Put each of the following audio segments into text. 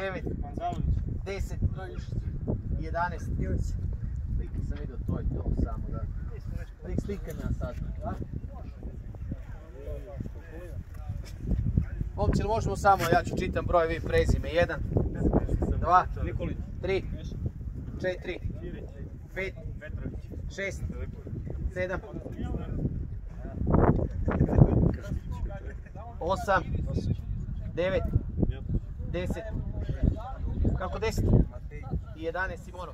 9, 10, 11. Slike sam vidio, to je to samo, da. Slikanja sad. Momci, možemo samo, ja ću čitam broj, vi prezime. 1, 2, 3, 4, 5, 6, 7, 8, 9, 10, kako 10? I 11 Simonov.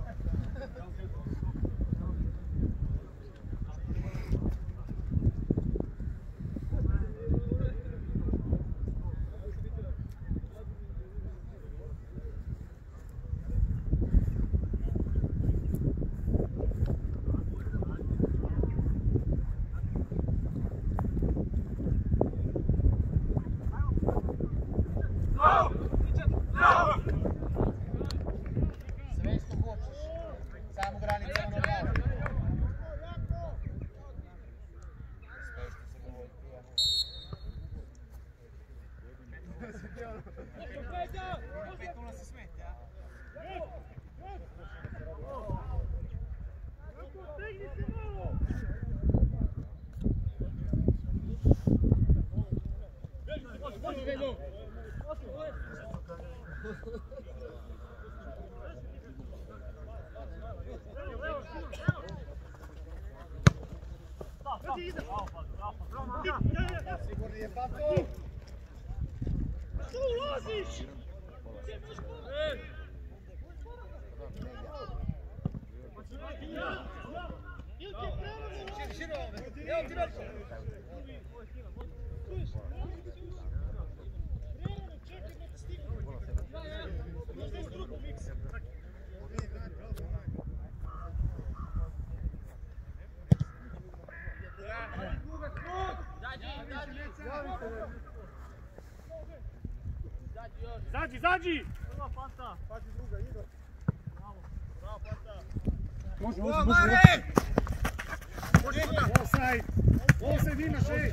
Zađi! Prva Fanta, pazi druga, Igor. Bravo, Fanta. Može. Offside. Offside imaš, ej.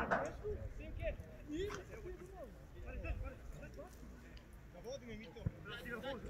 Navodi me mi to.